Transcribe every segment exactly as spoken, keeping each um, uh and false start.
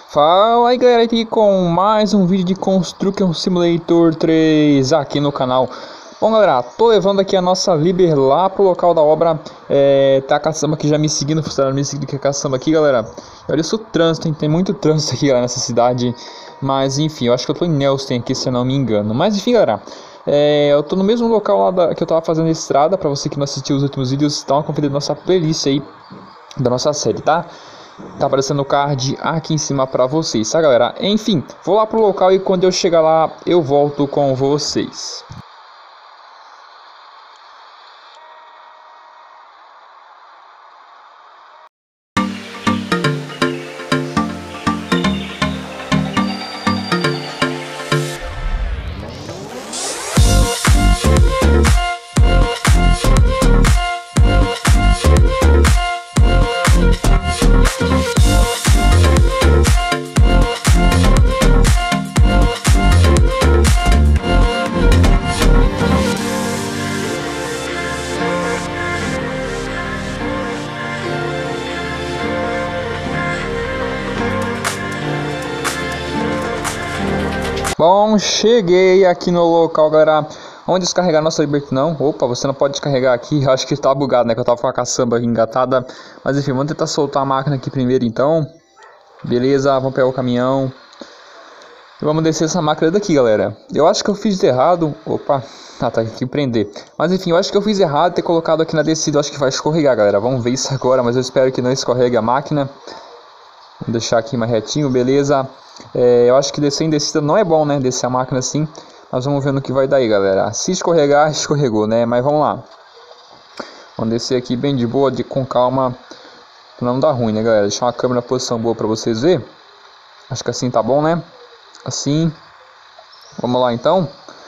Fala aí galera, aqui com mais um vídeo de Construction Simulator três aqui no canal. Bom galera, tô levando aqui a nossa Liber lá pro local da obra. é, Tá a caçamba aqui já me seguindo, funcionário me seguindo aqui a caçamba aqui galera. Olha isso, o trânsito, hein? Tem muito trânsito aqui galera, nessa cidade. Mas enfim, eu acho que eu tô em Nelson aqui, se eu não me engano. Mas enfim galera, é, eu tô no mesmo local lá da, que eu tava fazendo a estrada. Pra você que não assistiu os últimos vídeos, dá uma conferida na nossa playlist aí da nossa série, tá? Tá aparecendo o card aqui em cima pra vocês, tá galera? Enfim, vou lá pro local e quando eu chegar lá eu volto com vocês. Bom, cheguei aqui no local, galera. Onde descarregar nossa Liberty não? Opa, você não pode descarregar aqui. Eu acho que tá bugado, né? Que eu tava com a caçamba aqui engatada. Mas enfim, vamos tentar soltar a máquina aqui primeiro, então. Beleza, vamos pegar o caminhão. E vamos descer essa máquina daqui, galera. Eu acho que eu fiz errado. Opa, ah, tá aqui prender. Mas enfim, eu acho que eu fiz errado ter colocado aqui na descida. Eu acho que vai escorregar, galera. Vamos ver isso agora, mas eu espero que não escorregue a máquina. Vamos deixar aqui mais retinho, beleza. É, eu acho que descer em descida não é bom, né? Descer a máquina assim. Mas vamos ver no que vai dar aí, galera. Se escorregar, escorregou, né? Mas vamos lá. Vamos descer aqui bem de boa, de, com calma. Pra não dar ruim, né, galera? Deixar uma câmera na posição boa pra vocês verem. Acho que assim tá bom, né? Assim. Vamos lá, então.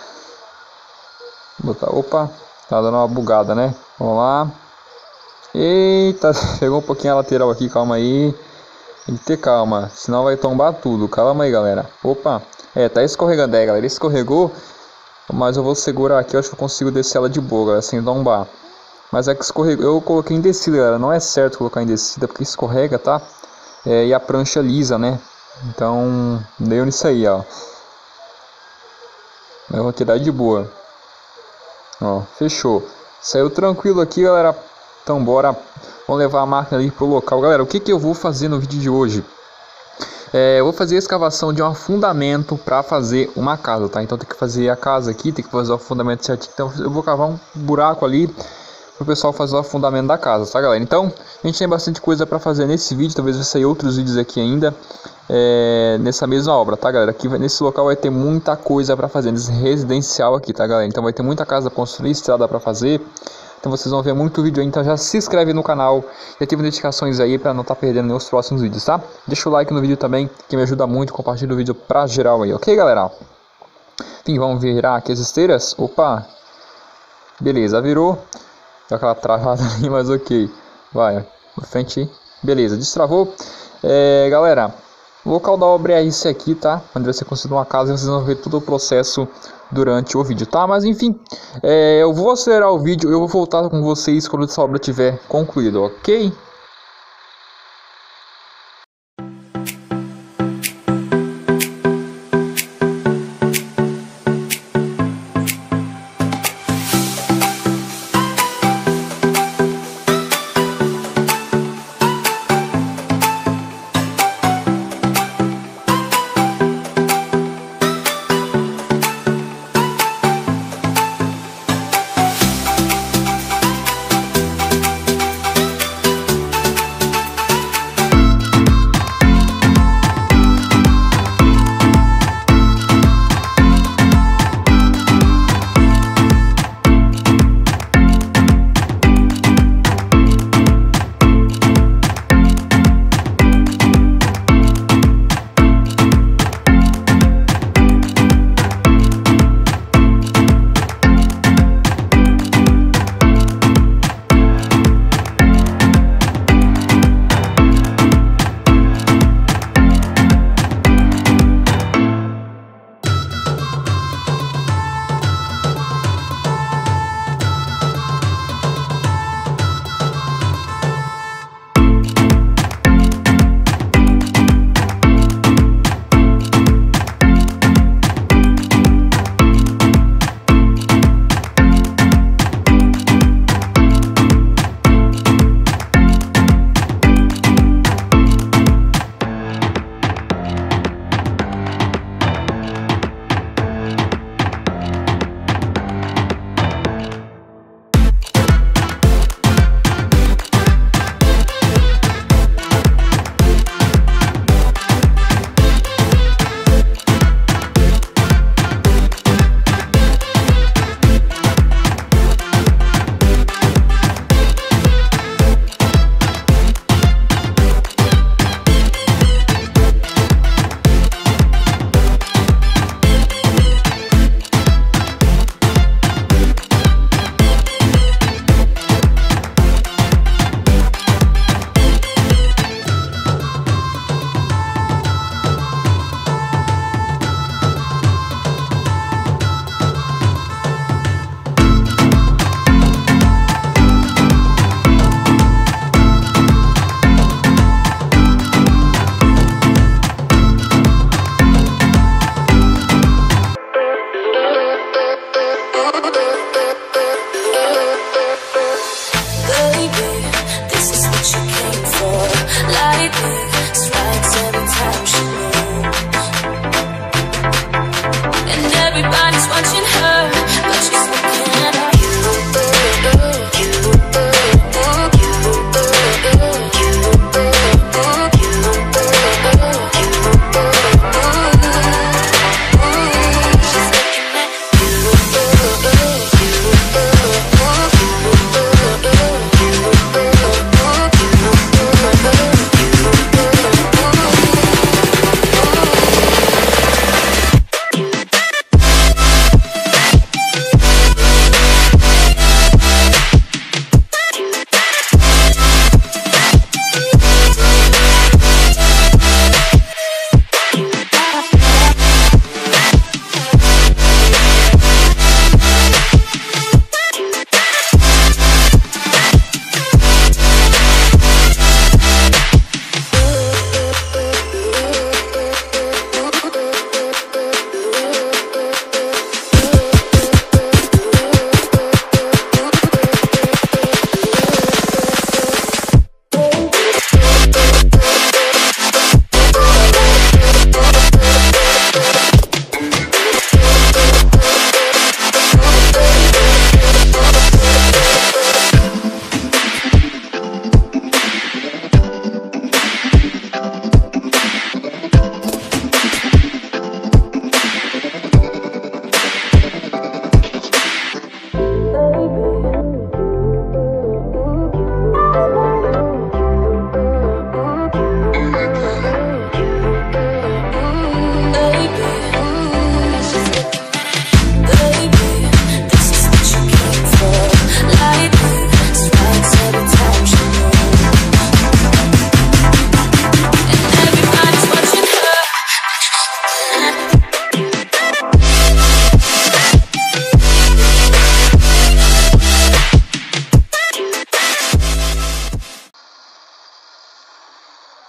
Vou botar... Opa. Tá dando uma bugada, né? Vamos lá. Eita. Pegou um pouquinho a lateral aqui, calma aí. Tem que ter calma, senão vai tombar tudo. Calma aí, galera. Opa, é, tá escorregando aí, galera. Escorregou, mas eu vou segurar aqui. Eu acho que eu consigo descer ela de boa, galera, sem tombar. Mas é que escorregou. Eu coloquei em descida, galera. Não é certo colocar em descida, porque escorrega, tá? É, e a prancha lisa, né? Então, deu nisso aí, ó. Eu vou tirar de boa. Ó, fechou. Saiu tranquilo aqui, galera. Então, bora. Vamos levar a máquina ali pro local. Galera, o que que eu vou fazer no vídeo de hoje? É, eu vou fazer a escavação de um fundamento para fazer uma casa, tá? Então tem que fazer a casa aqui, tem que fazer o fundamento certinho. Então eu vou cavar um buraco ali pro pessoal fazer o fundamento da casa, tá, galera? Então a gente tem bastante coisa para fazer nesse vídeo. Talvez vai sair outros vídeos aqui ainda é, nessa mesma obra, tá, galera? Aqui nesse local vai ter muita coisa para fazer, nesse residencial aqui, tá, galera? Então vai ter muita casa para construir, estrada para fazer. Então vocês vão ver muito vídeo aí, então já se inscreve no canal e ativa as notificações aí para não estar tá perdendo os próximos vídeos, tá? Deixa o like no vídeo também, que me ajuda muito, compartilha o vídeo pra geral aí, ok, galera? Enfim, vamos virar aqui as esteiras. Opa! Beleza, virou. Deu aquela travada ali, mas ok. Vai, na frente. Beleza, destravou. É, galera, o local da obra é esse aqui, tá? Onde você construir uma casa e vocês vão ver todo o processo durante o vídeo, tá? Mas enfim, é, eu vou acelerar o vídeo. Eu vou voltar com vocês quando essa obra tiver concluído, ok?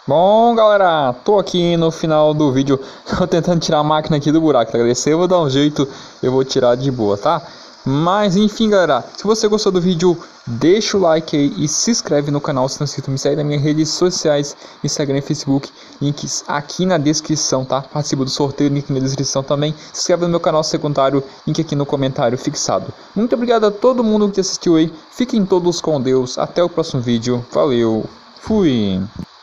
Bom, galera, tô aqui no final do vídeo. Tô tentando tirar a máquina aqui do buraco, tá? Se eu vou dar um jeito, eu vou tirar de boa, tá? Mas enfim, galera, se você gostou do vídeo, deixa o like aí e se inscreve no canal se não é inscrito. Me segue nas minhas redes sociais, Instagram e Facebook, links aqui na descrição, tá? Participa do sorteio, link na descrição também. Se inscreve no meu canal secundário, link aqui no comentário fixado. Muito obrigado a todo mundo que assistiu aí. Fiquem todos com Deus. Até o próximo vídeo. Valeu. Fui.